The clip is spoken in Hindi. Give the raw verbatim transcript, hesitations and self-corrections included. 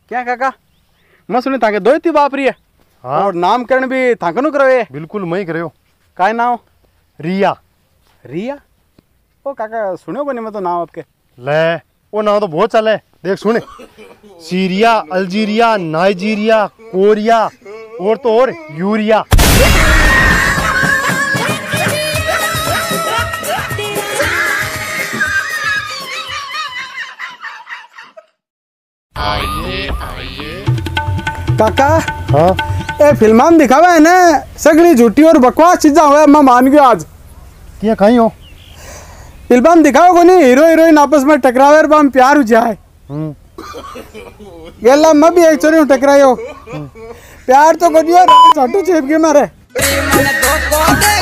क्या काका मैं सुनी ताके दो ही बाप रही है। हाँ। और नामकरण भी थाके नु करवे। बिल्कुल मैं करयो। काय नाम? रिया। रिया? ओ काका सुनियो बनी मैं तो नाम आपके। ले वो नाम तो बहुत चले, देख सुने। सीरिया, अल्जीरिया, नाइजीरिया, कोरिया और तो और यूरिया। काका हाँ ए फिल्म में दिखावा है ना सगली झूठी और बकवास चीजा हुआ मैं मान गया आज। क्या खाई हो? फिल्म में दिखाओ को नहीं हीरो हीरोइन आपस में टकरावे और बम प्यार हो जाए। गेला मैं भी एक चोरी टकरायो प्यार तो को दियो छोटू चेप के मारे।